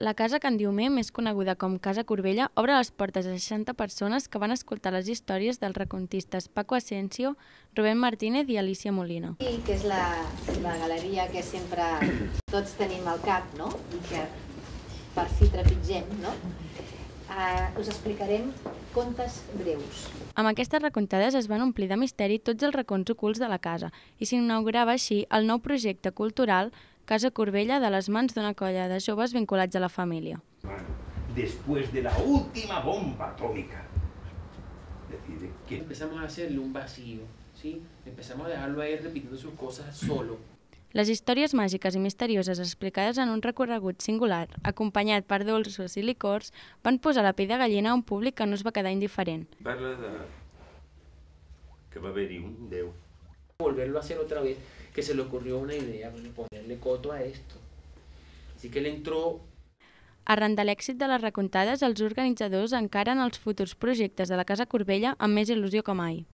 La Casa Can Diumer, més coneguda com Casa Corbella, obre les portes a 60 persones que van escoltar les històries dels racontistes Paco Asensio, Rubén Martínez i Alicia Molina. I que és la galeria que sempre tots tenim al cap, no? I que per fi trepitgem, no? Us explicarem contes breus. Amb aquestes recontades es van omplir de misteri tots els racons ocults de la casa i s'inaugurava així el nou projecte cultural Casa Corbella de les mans d'una colla de joves vinculats a la família. Después de la última bomba atómica, decide que... Empezamos a hacerle un vacío, ¿sí? Empezamos a dejarlo ahí repitiendo sus cosas solo. Les històries màgiques i misterioses explicades en un recorregut singular, acompanyat per dolços i licors, van posar la pell de gallina a un públic que no es va quedar indiferent. Parla de... que va haver-hi un Déu. Volverlo a hacer otra vez, que se le ocurrió una idea, ponerle coto a esto. Así que él entró... Arran de l'èxit de les recontades, els organitzadors encaren els futurs projectes de la Casa Corbella amb més il·lusió que mai.